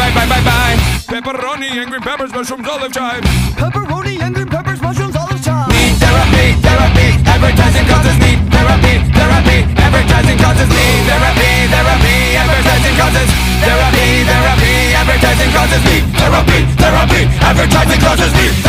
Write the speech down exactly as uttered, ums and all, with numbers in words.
bye, bye, bye, bye. Pepperoni and green peppers, mushrooms, olive chive. Pepperoni and green peppers, mushrooms, olive chive. Need therapy, therapy, advertising causes need therapy, therapy, advertising causes need therapy, therapy, advertising causes therapy, therapy, advertising causes need therapy, therapy, advertising causes need